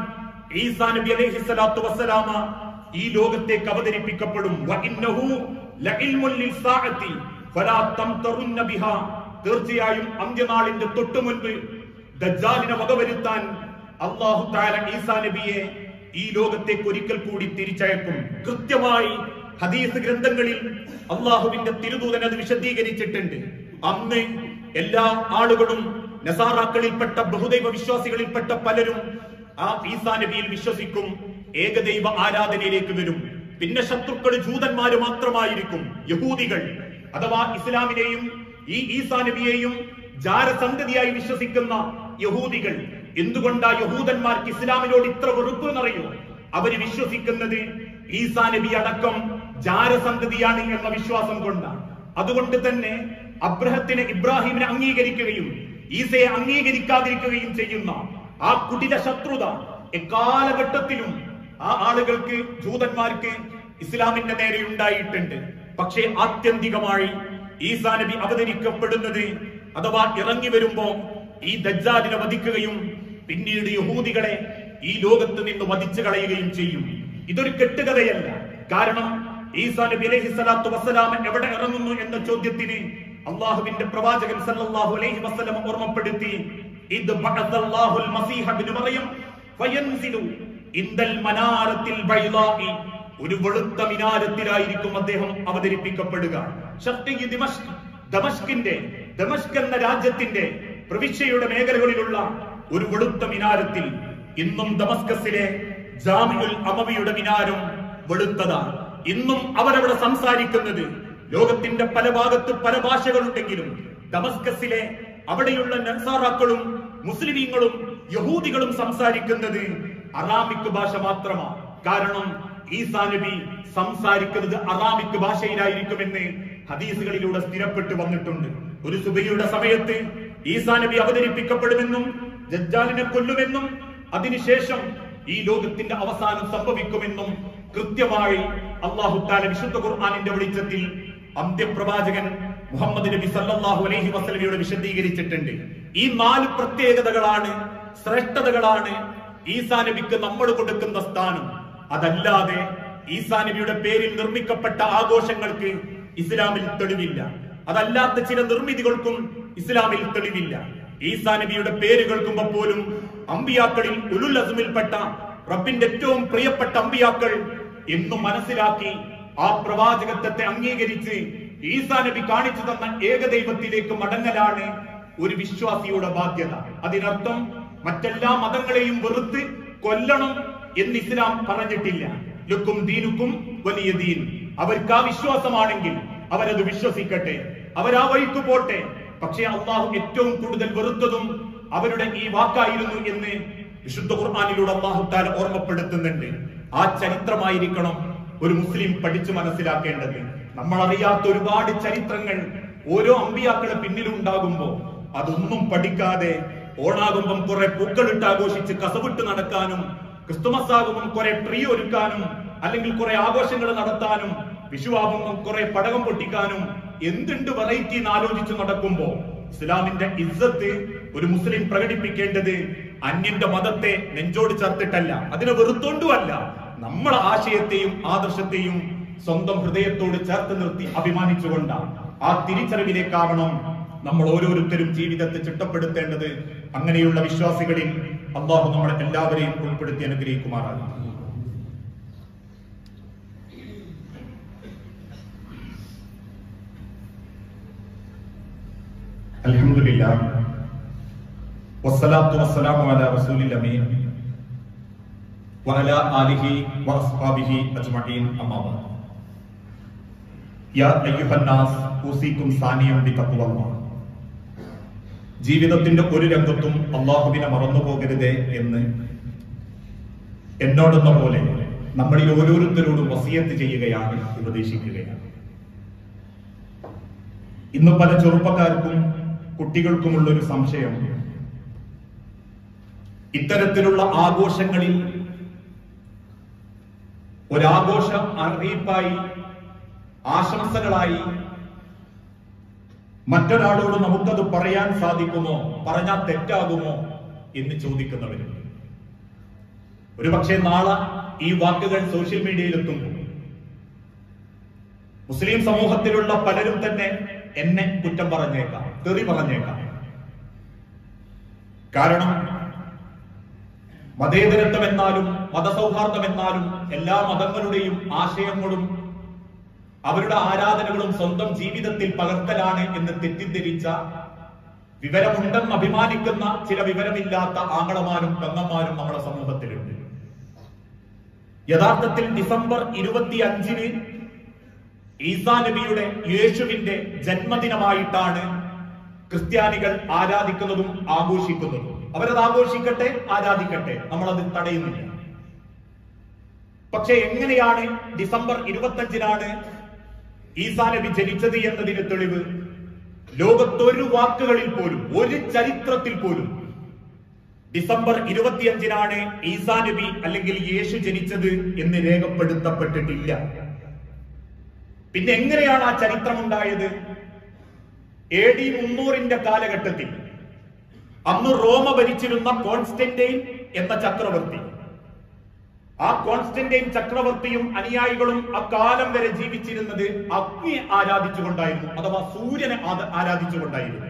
ഈസാ നബി അലൈഹിസ്സലാത്തു വസ്സലാമ ഈ ലോകത്തേക്ക് അവതരിപ്പിക്കപ്പെടും. വഇന്നഹു ലഇൽമുൻ ലിസ്സാഅതി ഫലാ തംതറുന്ന ബിഹാ. തീർച്ചയായും അന്ത്യനാളിന്റെ തൊട്ടു മുൻപ് ദജ്ജാലിനെ വകവരുത്താൻ അല്ലാഹു തആല ഈസാ നബിയെ ഈ ലോകത്തേക്ക് ഒരിക്കൽ കൂടി തിരിച്ചയക്കും. കൃത്യമായി ഹദീസ് ഗ്രന്ഥങ്ങളിൽ അള്ളാഹുവിന്റെ തിരുദൂതൻ അത് വിശദീകരിച്ചിട്ടുണ്ട്. അന്ന് എല്ലാ ആളുകളും നസാറാക്കളിൽപ്പെട്ട ബഹുദൈവ വിശ്വാസികളിൽപ്പെട്ട പലരും ആ ഈസാ നബിയിൽ വിശ്വസിക്കും, ഏകദൈവ ആരാധനയിലേക്ക് വരും. പിന്നെ ശത്രുക്കൾ ജൂതന്മാര് മാത്രമായിരിക്കും. യഹൂദികൾ അഥവാ ഇസ്ലാമിനെയും ഈ ഈസാ നബിയെയും ജാരസന്തതിയായി വിശ്വസിക്കുന്ന യഹൂദികൾ. എന്തുകൊണ്ടാ യഹൂദന്മാർക്ക് ഇസ്ലാമിനോട് ഇത്ര വെറുപ്പ് എന്നറിയോ? അവര് വിശ്വസിക്കുന്നത് ഈസാ നബി അടക്കം ജാരസന്തതിയാണ് എന്ന വിശ്വാസം കൊണ്ടാണ്. അതുകൊണ്ട് തന്നെ അബ്രഹത്തിനെ ഇബ്രാഹിമിനെ അംഗീകരിക്കുകയും ഈസയെ അംഗീകരിക്കാതിരിക്കുകയും ചെയ്യുന്ന ആ കുടില ശത്രുത എക്കാലഘട്ടത്തിലും ആ ആളുകൾക്ക്, ജൂതന്മാർക്ക് ഇസ്ലാമിന്റെ നേരെ ഉണ്ടായിട്ടുണ്ട്. പക്ഷേ ആത്യന്തികമായി ഈസാ നബി അവതരിക്കപ്പെടുന്നത് അഥവാ ഇറങ്ങി വരുമ്പോ ഈ ദജ്ജാലിനെ വധിക്കുകയും പിന്നീട് യഹൂദികളെ ഈ ലോകത്ത് നിന്ന് വധിച്ചു കളയുകയും ചെയ്യും. ഇതൊരു കെട്ടുകഥയല്ല. കാരണം ഈസാ നബി അലൈഹിസ്സലാത്തു വസ്സലാം എവിടെ ഇറങ്ങുന്നു എന്ന ചോദ്യത്തിന് അള്ളാഹുവിന്റെ പ്രവാചകൻ സല്ലല്ലാഹു അലൈഹി വസല്ലം ഓർമ്മപ്പെടുത്തി, ഇദ് ബഅസല്ലാഹുൽ മസീഹ ഇബ്നു മറിയം ഫയൻസിലു ഇൻദൽ മനാറത്തിൽ ബൈളാഇ. ഒരു വെളുത്ത മിനാരത്തിലായിരിക്കും അദ്ദേഹം അവതരിപ്പിക്കപ്പെടുക. ഷർഖി ദിമഷ്ക്, ദമഷ്കിന്റെ ദമഷ്ക് എന്ന രാജ്യത്തിന്റെ പ്രവിശ്യയുടെ മേഖലകളിലുള്ള ഒരു വെളുത്ത മിനാരത്തിൽ. ഇന്നും ദമസ്കസിലെ ജാമിഉൽ അമവിയുടെ മിനാരം വെളുത്തതാണ്. ഇന്നും അവരവിടെ സംസാരിക്കുന്നത്, ലോകത്തിന്റെ പല ഭാഗത്ത് പല ഭാഷകളുണ്ടെങ്കിലും ദമസ്കസിലെ അവിടെയുള്ള നസാറാക്കളും മുസ്ലിമീങ്ങളും യഹൂദികളും സംസാരിക്കുന്നത് അറാമിക് ഭാഷ മാത്രമാണ്. കാരണം ഈസാ നബി സംസാരിക്കുന്നത് അറാമിക് ഭാഷയിലായിരിക്കുമെന്ന് ഹദീസുകളിലൂടെ സ്ഥിരപ്പെട്ടു വന്നിട്ടുണ്ട്. ഒരു സുബഹിയുടെ സമയത്ത് ഈസാ നബി അവതരിപ്പിക്കപ്പെടുമെന്നും ദജ്ജാലിനെ കൊല്ലുമെന്നും അതിനുശേഷം ഈ ലോകത്തിന്റെ അവസാനം സംഭവിക്കുമെന്നും കൃത്യമായി അല്ലാഹു തആല വിശുദ്ധ ഖുർആനിന്റെ വെളിച്ചത്തിൽ അന്ത്യപ്രവാചകൻ മുഹമ്മദ് നബി സല്ലല്ലാഹു അലൈഹി വസല്ലമയോട് വിശദീകരിച്ചിട്ടുണ്ട്. ഈ നാല് പ്രത്യേകതകളാണ്, ശ്രേഷ്ഠതകളാണ് ഈസാ നബിക്ക് നമ്മൾ കൊടുക്കുന്ന സ്ഥാനം. അതല്ലാതെ ഈസാ നബിയുടെ പേരിൽ നിർമ്മിക്കപ്പെട്ട ആഘോഷങ്ങൾക്ക് ഇസ്ലാമിൽ തെളിവില്ല. അതല്ലാത്ത ചില നിർമ്മിതികൾക്കും ഇസ്ലാമിൽ തെളിവില്ല. ഈസാ നബിയുടെ പേര് കേൾക്കുമ്പോൾ പോലും അമ്പിയാക്കളിൽ ഉലുൽ അസ്മിൽപ്പെട്ട റബ്ബിന്റെ ഏറ്റവും പ്രിയപ്പെട്ട അമ്പിയാക്കൾ എന്ന് മനസ്സിലാക്കി ആ പ്രവാചകത്വത്തെ അംഗീകരിച്ച് ഈസാ നബി കാണിച്ചു തന്ന ഏകദൈവത്തിലേക്ക് മടങ്ങലാണ് ഒരു വിശ്വാസിയുടെ ബാധ്യത. അതിനർത്ഥം മറ്റെല്ലാ മതങ്ങളെയും വെറുത്ത് കൊല്ലണം എന്ന് ഇസ്ലാം പറഞ്ഞിട്ടില്ല. ലുക്കും ദീനുക്കും വലിയ ദീൻ. അവർക്ക് ആ വിശ്വാസമാണെങ്കിൽ അവരത് വിശ്വസിക്കട്ടെ, അവരാ വഴിക്ക് പോട്ടെ. പക്ഷേ അള്ളാഹു ഏറ്റവും കൂടുതൽ വെറുത്തതും അവരുടെ ഈ വാക്കായിരുന്നു എന്ന് വിശുദ്ധ ഖുർആനിലൂടെ അല്ലാഹു തആല ഓർമ്മപ്പെടുത്തുന്നുണ്ട്. ആ ചരിത്രമായിരിക്കണം ഒരു മുസ്ലിം പഠിച്ചു മനസ്സിലാക്കേണ്ടത്. നമ്മൾ അറിയാത്ത ഒരുപാട് ചരിത്രങ്ങൾ ഓരോ അമ്പിയാക്കളെ പിന്നിലുണ്ടാകുമ്പോ അതൊന്നും പഠിക്കാതെ ഓണാകുമ്പം കുറെ പൂക്കളിട്ട് ആഘോഷിച്ച് കസവിട്ട് നടക്കാനും, ക്രിസ്തുമസ് ആകുമ്പം കുറെ ട്രീ ഒരുക്കാനും, അല്ലെങ്കിൽ കുറെ ആഘോഷങ്ങൾ നടത്താനും, വിഷുവാകുമ്പം കുറെ പടകം പൊട്ടിക്കാനും എന്തുണ്ട് വെറൈറ്റി എന്ന് ആലോചിച്ച് നടക്കുമ്പോ ഇസ്ലാമിന്റെ ഇസ്സത്ത് ഒരു മുസ്ലിം പ്രകടിപ്പിക്കേണ്ടത് അന്യന്റെ മതത്തെ നെഞ്ചോട് ചേർത്തിട്ടല്ല, അതിനെ വെറുത്തോണ്ടുമല്ല, നമ്മളെ ആശയത്തെയും ആദർശത്തെയും സ്വന്തം ഹൃദയത്തോട് ചേർത്ത് നിർത്തി അഭിമാനിച്ചുകൊണ്ടാണ്. ആ തിരിച്ചറിവിലേക്കാവണം നമ്മൾ ഓരോരുത്തരും ജീവിതത്തെ ചിട്ടപ്പെടുത്തേണ്ടത്. അങ്ങനെയുള്ള വിശ്വാസികളിൽ അല്ലാഹു നമ്മളെ എല്ലാവരെയും ഉൾപ്പെടുത്തി അനുഗ്രഹിക്കുമാറാകും. അൽഹംദുലില്ലാഹ് വസ്സലാത്തു വസ്സലാമു അലാ റസൂലിൽ അമീൻ വഅലാ ആലിഹി വഅസ്ഹാബിഹി അജ്മഈൻ. അമ്മാ ബഅദ്. യാ അയ്യുഹന്നാസ് ഊസികും സാനിയം ബിതഖ്വല്ലാഹ്. ജീവിതത്തിന്റെ ഒരു രംഗത്തും അള്ളാഹുവിനെ മറന്നു പോകരുതേ എന്ന് എന്നോടെന്ന പോലെ നമ്മളിൽ ഓരോരുത്തരോടും വസിയത്ത് ചെയ്യുകയാണ്, ഉപദേശിക്കുകയാണ്. ഇന്ന് പല ചെറുപ്പക്കാർക്കും കുട്ടികൾക്കുമുള്ള ഒരു സംശയം, ഇത്തരത്തിലുള്ള ആഘോഷങ്ങളിൽ ഒരാഘോഷ അറിയിപ്പായി, ആശംസകളായി മറ്റൊരാളോട് നമുക്കത് പറയാൻ സാധിക്കുമോ, പറഞ്ഞാൽ തെറ്റാകുമോ എന്ന് ചോദിക്കുന്നവരുണ്ട്. ഒരുപക്ഷെ നാളെ ഈ വാക്കുകൾ സോഷ്യൽ മീഡിയയിൽ എത്തുമ്പോൾ മുസ്ലിം സമൂഹത്തിലുള്ള പലരും തന്നെ എന്നെ കുറ്റം പറഞ്ഞേക്കാം, തെറി പറഞ്ഞേക്കാം. കാരണം മതേതരത്വം എന്നാലും മതസൗഹാർദ്ദം എന്നാലും എല്ലാ മതങ്ങളുടെയും ആശയങ്ങളും അവരുടെ ആരാധനകളും സ്വന്തം ജീവിതത്തിൽ പകർത്തലാണ് എന്ന് തെറ്റിദ്ധരിച്ച, വിവരമുണ്ടെന്ന് അഭിമാനിക്കുന്ന ചില വിവരമില്ലാത്ത ആങ്ങളമാരും പെങ്ങന്മാരും നമ്മുടെ സമൂഹത്തിലുണ്ട്. യഥാർത്ഥത്തിൽ ഡിസംബർ ഇരുപത്തി അഞ്ചിന് ഈസാ നബിയുടെ യേശുവിന്റെ ജന്മദിനമായിട്ടാണ് ക്രിസ്ത്യാനികൾ ആരാധിക്കുന്നതും ആഘോഷിക്കുന്നതും. അവരത് ആഘോഷിക്കട്ടെ, ആരാധിക്കട്ടെ, നമ്മളത് തടയുന്നില്ല. പക്ഷെ എങ്ങനെയാണ് ഡിസംബർ ഇരുപത്തി അഞ്ചിനാണ് ഈസാ നബി ജനിച്ചത് എന്നതിന് തെളിവ് ലോകത്തൊരു വാക്കുകളിൽ പോലും, ഒരു ചരിത്രത്തിൽ പോലും ഡിസംബർ ഇരുപത്തിയഞ്ചിനാണ് ഈസാ നബി അല്ലെങ്കിൽ യേശു ജനിച്ചത് എന്ന് രേഖപ്പെടുത്തപ്പെട്ടിട്ടില്ല. പിന്നെ എങ്ങനെയാണ് ആ ചരിത്രം ഉണ്ടായത്? എ ഡി മുന്നൂറിന്റെ കാലഘട്ടത്തിൽ അന്ന് റോമ ഭരിച്ചിരുന്ന കോൺസ്റ്റന്റൈൻ എന്ന ചക്രവർത്തി, ആ കോൺസ്റ്റന്റൈൻ ചക്രവർത്തിയും അനുയായികളും അക്കാലം വരെ ജീവിച്ചിരുന്നത് അഗ്നിയെ ആരാധിച്ചുകൊണ്ടായിരുന്നു, അഥവാ സൂര്യനെ ആരാധിച്ചുകൊണ്ടായിരുന്നു.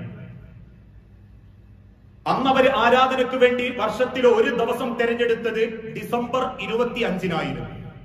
അന്നവര് ആരാധനയ്ക്ക് വേണ്ടി വർഷത്തിൽ ഒരു ദിവസം തെരഞ്ഞെടുത്തത് ഡിസംബർ ഇരുപത്തി അഞ്ചിനായിരുന്നു.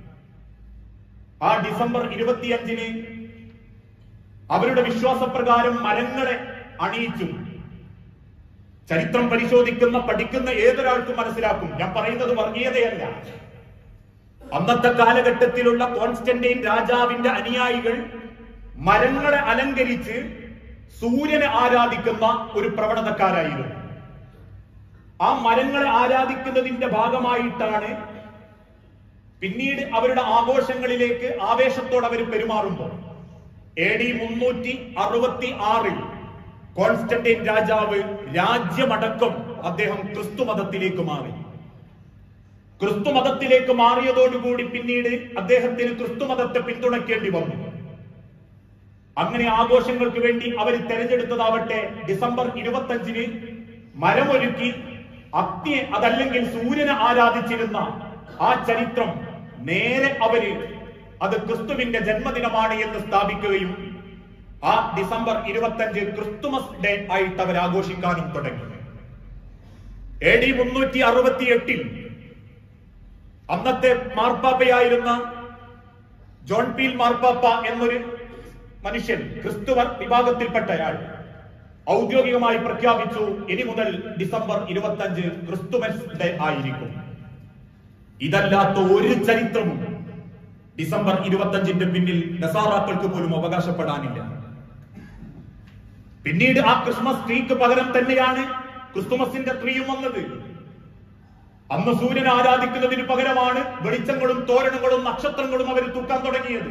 ആ ഡിസംബർ ഇരുപത്തിയഞ്ചിന് അവരുടെ വിശ്വാസപ്രകാരം മരങ്ങളെ അണിയിച്ചു. ചരിത്രം പരിശോധിക്കുന്ന പഠിക്കുന്ന ഏതൊരാൾക്കും മനസ്സിലാക്കും, ഞാൻ പറയുന്നത് വർഗീയതയല്ല. അന്നത്തെ കാലഘട്ടത്തിലുള്ള കോൺസ്റ്റന്റൈൻ രാജാവിന്റെ അനുയായികൾ മരങ്ങളെ അലങ്കരിച്ച് സൂര്യനെ ആരാധിക്കുന്ന ഒരു പ്രവണതക്കാരായിരുന്നു. ആ മരങ്ങളെ ആരാധിക്കുന്നതിന്റെ ഭാഗമായിട്ടാണ് പിന്നീട് അവരുടെ ആഘോഷങ്ങളിലേക്ക് ആവേശത്തോടെ അവർ പെരുമാറുമ്പോൾ എ ഡി മുന്നൂറ്റി അറുപത്തി ആറിൽ കോൺസ്റ്റന്റൈൻ രാജാവ് രാജ്യമടക്കം അദ്ദേഹം ക്രിസ്തു മതത്തിലേക്ക് മാറി. ക്രിസ്തു മതത്തിലേക്ക് മാറിയതോടുകൂടി പിന്നീട് അദ്ദേഹത്തിന് ക്രിസ്തു മതത്തെ പിന്തുണയ്ക്കേണ്ടി വന്നു. അങ്ങനെ ആഘോഷങ്ങൾക്ക് വേണ്ടി അവർ തെരഞ്ഞെടുത്തതാവട്ടെ ഡിസംബർ ഇരുപത്തി അഞ്ചിന് മരമൊരുക്കി അഗ്നിയെ അതല്ലെങ്കിൽ സൂര്യനെ ആരാധിച്ചിരുന്ന ആ ചരിത്രം നേരെ അവര് അത് ക്രിസ്തുവിന്റെ ജന്മദിനമാണ് എന്ന് സ്ഥാപിക്കുകയും ആ ഡിസംബർ ഇരുപത്തി അഞ്ച് ക്രിസ്തുമസ് ഡേ ആയിട്ട് അവർ ആഘോഷിക്കാനും തുടങ്ങി. എ ഡി മുന്നൂറ്റി അറുപത്തി എട്ടിൽ അന്നത്തെ മാർപ്പാപ്പയായിരുന്ന ജോൺ പീൽ മാർപ്പാപ്പ എന്നൊരു മനുഷ്യൻ, ക്രിസ്തുവർ വിഭാഗത്തിൽപ്പെട്ടയാൾ, ഔദ്യോഗികമായി പ്രഖ്യാപിച്ചു, ഇനി മുതൽ ഡിസംബർ ഇരുപത്തി അഞ്ച് ക്രിസ്തുമസ് ഡേ ആയിരിക്കും. ഇതല്ലാത്ത ഒരു ചരിത്രവും ഡിസംബർ ഇരുപത്തി അഞ്ചിന്റെ പിന്നിൽ നസാറാക്കൾക്ക് പോലും അവകാശപ്പെടാനില്ല. പിന്നീട് ആ ക്രിസ്മസ് ട്രീക്ക് പകരം തന്നെയാണ് ക്രിസ്തുമസിന്റെ ട്രീയും വന്നത്. അന്ന് സൂര്യനെ ആരാധിക്കുന്നതിന് പകരമാണ് വെളിച്ചങ്ങളും തോരണങ്ങളും നക്ഷത്രങ്ങളും അവർ തൂക്കാൻ തുടങ്ങിയത്.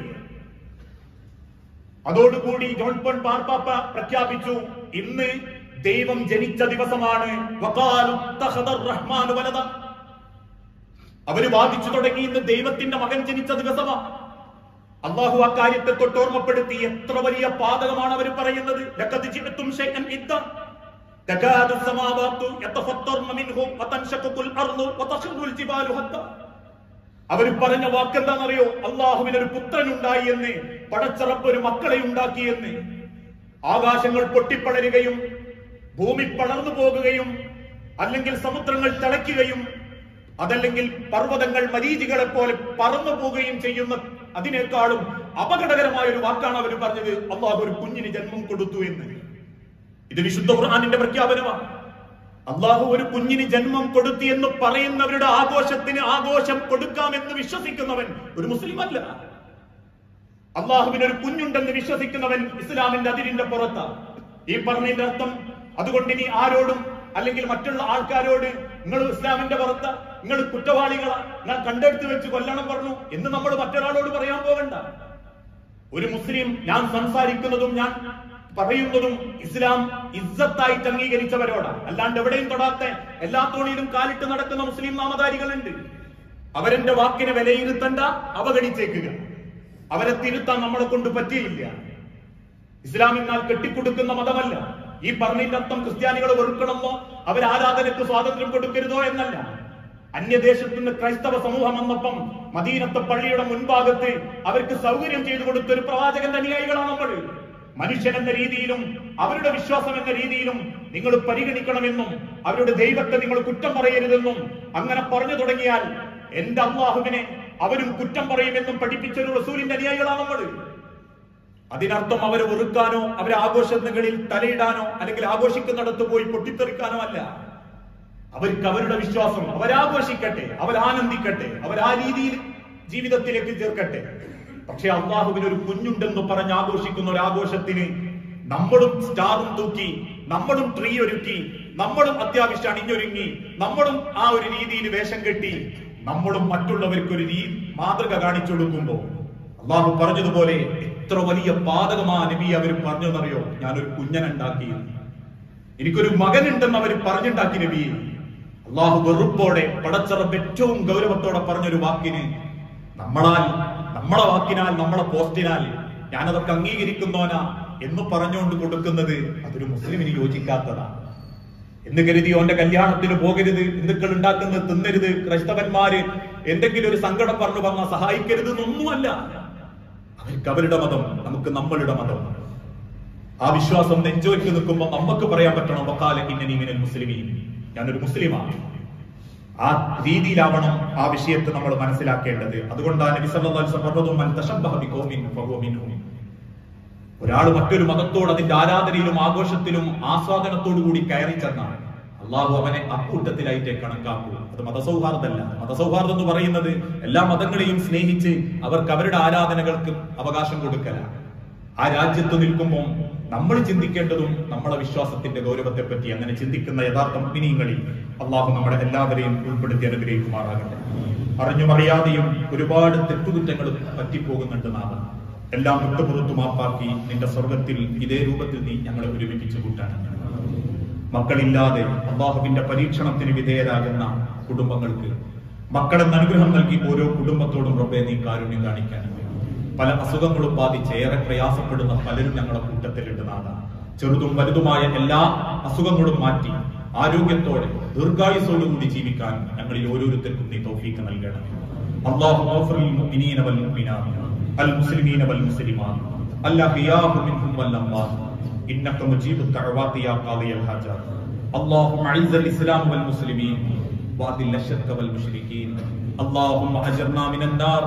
അതോടുകൂടി ജോൺ പോൾ മാർപ്പാപ്പ പ്രഖ്യാപിച്ചു, ഇന്ന് ദൈവം ജനിച്ച ദിവസമാണ്. അവര് വാദിച്ചു തുടങ്ങി, ഇന്ന് ദൈവത്തിന്റെ മകൻ ജനിച്ച ദിവസമാണ്. അള്ളാഹു ആ കാര്യത്തെ തൊട്ട് ഓർമ്മപ്പെടുത്തി. എത്ര വലിയ പാതകമാണ് അവർ പറയുന്നത്. അവർ പറഞ്ഞ വാക്കെന്താണെന്നറിയോ? അള്ളാഹുവിനൊരു പുത്രനുണ്ടായി എന്ന്, പടച്ചറപ്പ് ഒരു മക്കളെ ഉണ്ടാക്കിയെന്ന്. ആകാശങ്ങൾ പൊട്ടിപ്പളരുകയും ഭൂമി പളർന്നു പോകുകയും അല്ലെങ്കിൽ സമുദ്രങ്ങൾ തിളയ്ക്കുകയും അതല്ലെങ്കിൽ പർവ്വതങ്ങൾ മരീചികളെ പോലെ പറന്നു പോവുകയും ചെയ്യുന്ന അതിനേക്കാളും അപകടകരമായ ഒരു വാക്കാണ് അവർ പറഞ്ഞത്, അള്ളാഹു ഒരു കുഞ്ഞിന് ജന്മം കൊടുത്തു എന്ന്. ഇത് വിശുദ്ധ ഖുർആനിന്റെ പ്രഖ്യാപനമാണ്. അള്ളാഹു ഒരു കുഞ്ഞിന് ജന്മം കൊടുത്തു എന്ന് പറയുന്നവരുടെ ആഘോഷത്തിന് ആഘോഷം കൊടുക്കാമെന്ന് വിശ്വസിക്കുന്നവൻ ഒരു മുസ്ലിം അല്ല. അള്ളാഹുവിന് ഒരു കുഞ്ഞുണ്ടെന്ന് വിശ്വസിക്കുന്നവൻ ഇസ്ലാമിന്റെ അതിരിന്റെ പുറത്താണ്. ഈ പറഞ്ഞതിന്റെ അർത്ഥം അതുകൊണ്ട് ഇനി ആരോടും അല്ലെങ്കിൽ മറ്റുള്ള ആൾക്കാരോട് നിങ്ങൾ ഇസ്ലാമിന്റെ പുറത്ത്, നിങ്ങൾ കുറ്റവാളികളാ, ഞാൻ കണ്ടെടുത്ത് വെച്ച് കൊല്ലണം പറഞ്ഞു എന്ന് നമ്മൾ മറ്റൊരാളോട് പറയാൻ പോകണ്ട. ഒരു മുസ്ലിം ഞാൻ സംസാരിക്കുന്നതും ഞാൻ പറയുന്നതും ഇസ്ലാം ഇസ്സത്തായിട്ട് അംഗീകരിച്ചവരോടാണ്. അല്ലാണ്ട് എവിടെയും തൊടാത്ത എല്ലാ തോണിയിലും കാലിട്ട് നടക്കുന്ന മുസ്ലിം നാമധാരികളുണ്ട്. അവരെന്റെ വാക്കിനെ വിലയിരുത്തണ്ട, അവഗണിച്ചേക്കുക. അവരെ തിരുത്താൻ നമ്മളെ കൊണ്ട് പറ്റിയില്ല. ഇസ്ലാം എന്നാൽ കെട്ടിക്കൊടുക്കുന്ന മതമല്ല. ഈ പറഞ്ഞതിന്റെ അർത്ഥം ക്രിസ്ത്യാനികളെ വെറുക്കണമെന്നോ അവർ ആരാധനയ്ക്ക് സ്വാതന്ത്ര്യം കൊടുക്കരുതോ എന്നല്ല. അന്യദേശത്തു നിന്ന് ക്രൈസ്തവ സമൂഹം വന്നപ്പം മദീനത്തെ പള്ളിയുടെ മുൻഭാഗത്ത് അവർക്ക് സൗകര്യം ചെയ്തു കൊടുത്ത ഒരു പ്രവാചകന്റെ അനുയായികളാണ് നമ്മൾ. മനുഷ്യൻ എന്ന രീതിയിലും അവരുടെ വിശ്വാസം എന്ന രീതിയിലും നിങ്ങൾ പരിഗണിക്കണമെന്നും അവരുടെ ദൈവത്തെ നിങ്ങൾ കുറ്റം പറയരുതെന്നും അങ്ങനെ പറഞ്ഞു തുടങ്ങിയാൽ എന്റെ അള്ളാഹുവിനെ അവരും കുറ്റം പറയുമെന്നും പഠിപ്പിച്ച ഒരു റസൂലിന്റെ അനുയായികളാണ് നമ്മൾ. അതിനർത്ഥം അവരെ വെറുക്കാനോ അവരെ ആഘോഷങ്ങളിൽ തലയിടാനോ അല്ലെങ്കിൽ ആഘോഷിക്കുന്നിടത്ത് പോയി പൊട്ടിത്തെറിക്കാനോ അല്ല. അവർക്ക് അവരുടെ വിശ്വാസം അവരാഘോഷിക്കട്ടെ, അവരാനന്ദിക്കട്ടെ, അവർ ആ രീതിയിൽ ജീവിതത്തിലേക്ക് ചേർക്കട്ടെ. പക്ഷെ അള്ളാഹുവിന് ഒരു കുഞ്ഞുണ്ടെന്ന് പറഞ്ഞ് ആഘോഷിക്കുന്ന ഒരു ആഘോഷത്തിന് നമ്മളും സ്റ്റാറും തൂക്കി, നമ്മളും ട്രീ ഒരുക്കി, നമ്മളും അത്യാവശ്യം അണിഞ്ഞൊരുങ്ങി, നമ്മളും ആ ഒരു രീതിയിൽ വേഷം കെട്ടി, നമ്മളും മറ്റുള്ളവർക്ക് ഒരു മാതൃക കാണിച്ചു കൊടുക്കുമ്പോ അള്ളാഹു പറഞ്ഞതുപോലെ എത്ര വലിയ പാതകമാ നബി അവർ പറഞ്ഞെന്നറിയോ? ഞാനൊരു കുഞ്ഞനുണ്ടാക്കി, എനിക്കൊരു മകനുണ്ടെന്ന് അവർ പറഞ്ഞുണ്ടാക്കി നബി. അള്ളാഹു വെറുപ്പോടെ പടച്ചറബ് ഏറ്റവും ഗൗരവത്തോടെ പറഞ്ഞൊരു വാക്കിന് നമ്മളാൽ നമ്മളെ വാക്കിനാൽ നമ്മളെ പോസ്റ്റിനാൽ ഞാനതൊക്കെ അംഗീകരിക്കുന്നോനാ എന്ന് പറഞ്ഞുകൊണ്ട് കൊടുക്കുന്നത് അതൊരു മുസ്ലിമിന് യോജിക്കാത്തതാണ് എന്ന് കരുതി ഓന്റെ കല്യാണത്തിന് പോകരുത്, ഹിന്ദുക്കൾ ഉണ്ടാക്കുന്നത് തിന്നരുത്, ക്രൈസ്തവന്മാര് എന്തെങ്കിലും ഒരു സങ്കടം പറഞ്ഞു വന്നാൽ സഹായിക്കരുത് എന്നൊന്നുമല്ല. അവർക്ക് അവരുടെ മതം, നമുക്ക് നമ്മളുടെ മതം. ആ വിശ്വാസം നെഞ്ചോയ്ക്ക് നിൽക്കുമ്പോൾ നമുക്ക് പറയാൻ പറ്റണം വഖാല ഇന്നനി മിനൽ മുസ്ലിമീൻ, ഞാനൊരു മുസ്ലിമാണ്. ആ രീതിയിലാവണം ആ വിഷയത്തെ നമ്മൾ മനസ്സിലാക്കേണ്ടത്. അതുകൊണ്ടാണ് നബി സല്ലല്ലാഹു അലൈഹി വസല്ലം പറഞ്ഞതും മൻ തശബ്ബഹ ബിഖൗമിൻ ഫഹുവ മിൻഹും. ഒരാൾ മറ്റൊരു മതത്തോട് അതിന്റെ ആരാധനയിലും ആഘോഷത്തിലും ആസ്വാദനത്തോടു കൂടി കയറി ചെന്നാൽ അള്ളാഹു അവനെ അക്കൂട്ടത്തിലായിട്ടേ കണക്കാക്കൂ. അത് മതസൗഹാർദ്ദമല്ല. മതസൗഹാർദ്ദം എന്ന് പറയുന്നത് എല്ലാ മതങ്ങളെയും സ്നേഹിച്ച് അവർക്ക് അവരുടെ ആരാധനകൾക്ക് അവകാശം കൊടുക്കല. ആ രാജ്യത്ത് നിൽക്കുമ്പോൾ നമ്മൾ ചിന്തിക്കേണ്ടതും നമ്മളെ വിശ്വാസത്തിന്റെ ഗൗരവത്തെ പറ്റി. അങ്ങനെ ചിന്തിക്കുന്ന യഥാർത്ഥ മുഅ്മിനീങ്ങളിൽ അള്ളാഹു നമ്മളെ എല്ലാവരെയും ഉൾപ്പെടുത്തി അനുഗ്രഹിക്കുമാറാകട്ടെ. അറിഞ്ഞും അറിയാതെയും ഒരുപാട് തെറ്റുകുറ്റങ്ങൾ പറ്റിപ്പോകുന്നുണ്ട് നാം. എല്ലാം വിട്ടുപുറത്തു മാപ്പാക്കി നിന്റെ സ്വർഗത്തിൽ ഇതേ രൂപത്തിൽ നീ ഞങ്ങളെ ഒരുമിപ്പിച്ചു കൂട്ടാൻ. മക്കളില്ലാതെ അള്ളാഹുവിന്റെ പരീക്ഷണത്തിന് വിധേയരാകുന്ന കുടുംബങ്ങൾക്ക് മക്കളെന്ന് അനുഗ്രഹം നൽകി ഓരോ കുടുംബത്തോടും റബ്ബേ നീ കാരുണ്യം കാണിക്കാൻ. പല അസുഖങ്ങളും ബാധിച്ച് ഏറെ പ്രയാസപ്പെടുന്ന പലരും ഞങ്ങളുടെ കൂട്ടത്തിലുണ്ട് നാഥ. ചെറുതും വലുതുമായ എല്ലാ അസുഖങ്ങളും മാറ്റി ആരോഗ്യത്തോടെ ദീർഘായുസോടുകൂടി ജീവിക്കാൻ ഞങ്ങളിൽ ഓരോരുത്തർക്കും നീ തൗഫീഖ് നൽകണം. അല്ലാഹു ഗഫിറിൽ മുഅ്മിനീന വൽ മുഅ്മിനാത്ത് അൽ മുസ്ലിമീന വൽ മുസ്ലിമാത്ത് അൽഅഹ്യാഉ മിൻഹും വൽ അംവാത്ത് ഇന്നക മുജീബുദ് ദഅവാതി യാ ഖാദിയൽ ഹാജാത്ത്. അല്ലാഹുമ്മ അഇസ്സൽ ഇസ്ലാം വൽ മുസ്ലിമീൻ വഅദിൽ അശ്ശർക വൽ മുശ്രികീൻ. അല്ലാഹുമ്മ അജ്ർനാ മിനൻ നാർ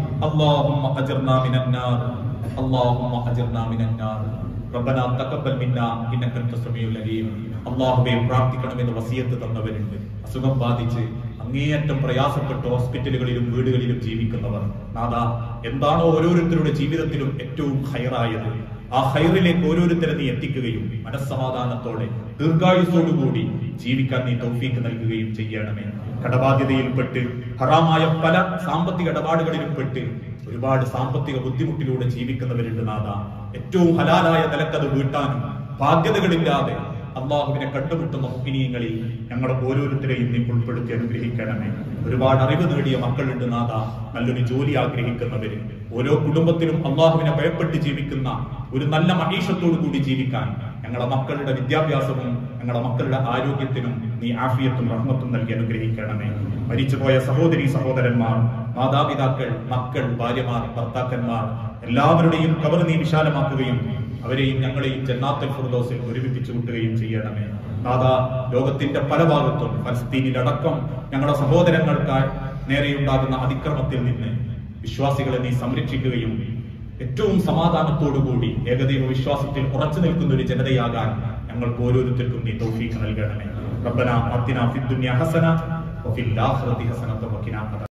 اللهم اجرنا من النار اللهم اجرنا من النار ربنا تقبل منا انك انت السميع العليم. അല്ലാഹുവേ പ്രാർത്ഥിക്കണമെന്ന് വസിയത്ത് തന്നവരുണ്ട്. അസുഖം ബാധിച്ച് അങ്ങേയറ്റം പ്രയാസപ്പെട്ട് ഹോസ്പിറ്റലുകളിലും വീടുകളിലും ജീവിക്കുന്നവർ നാദാ, എന്താണോ ഓരോരുത്തരുടെ ജീവിതത്തിലും ഏറ്റവും ഹൈറായത് ആ ഹൈറിലേക്ക് ഓരോരുത്തരെ നീ എത്തിക്കുകയും മനസ്സമാധാനത്തോടെ ദീർഘായുസോടുകൂടി ജീവിക്കാൻ നീ തൗഫീഖ് നൽകുകയും ചെയ്യണമേ. കടബാധ്യതയിൽപ്പെട്ട് ഹറാമായ പല സാമ്പത്തിക ഇടപാടുകളിലും പെട്ട് ഒരുപാട് സാമ്പത്തിക ബുദ്ധിമുട്ടിലൂടെ ജീവിക്കുന്നവരുണ്ട് നാഥ. ഏറ്റവും ഹലാലായ നിലക്കത് വീട്ടാനും ബാധ്യതകളില്ലാതെ അള്ളാഹുവിനെ കണ്ടുമുട്ടുന്ന മുഅ്മിനീങ്ങളിൽ ഞങ്ങളെ ഓരോരുത്തരെയും നീ ഉൾപ്പെടുത്തി അനുഗ്രഹിക്കണമേ. ഒരുപാട് അറിവ് നേടിയ മക്കളുണ്ട് നാഥ, നല്ലൊരു ജോലി ആഗ്രഹിക്കുന്നവര്. ഓരോ കുടുംബത്തിലും അള്ളാഹുവിനെ ഭയപ്പെട്ട് ജീവിക്കുന്ന ഒരു നല്ല മഹീഷത്തോടു കൂടി ജീവിക്കാൻ ഞങ്ങളെ മക്കളുടെ വിദ്യാഭ്യാസവും ഞങ്ങളെ മക്കളുടെ ആരോഗ്യത്തിനും നീ ആഫിയത്തും റഹ്മത്തും നൽകി അനുഗ്രഹിക്കണമേ. മരിച്ചുപോയ സഹോദരി സഹോദരന്മാർ, മാതാപിതാക്കൾ, മക്കൾ, ഭാര്യമാർ, ഭർത്താക്കന്മാർ എല്ലാവരുടെയും ഖബർ നീ വിശാലമാക്കുകയും അവരെയും ഞങ്ങളെയും ജന്നാത്തുൽ ഫിർദൗസിൽ ഒരുമിപ്പിച്ചു കൂട്ടുകയും ചെയ്യണമേ. നാഥാ, ലോകത്തിന്റെ പല ഭാഗത്തും ഫലസ്തീനിലടക്കം ഞങ്ങളുടെ സഹോദരങ്ങൾക്കായി നേരെയുണ്ടാകുന്ന അതിക്രമത്തിൽ നിന്ന് വിശ്വാസികളെ നീ സംരക്ഷിക്കുകയും ഏറ്റവും സമാധാനത്തോടുകൂടി ഏകദൈവ വിശ്വാസത്തിൽ ഉറച്ചു നിൽക്കുന്ന ഒരു ജനതയാകാൻ ഞങ്ങൾക്ക് ഓരോരുത്തർക്കും നീ തൗഫീഖ് നൽകണമേ. റബ്ബനാ ആതിനാ ഫിദ്ദുനിയ ഹസന വഫിൽ ആഖിറതി ഹസനത വഖിനാ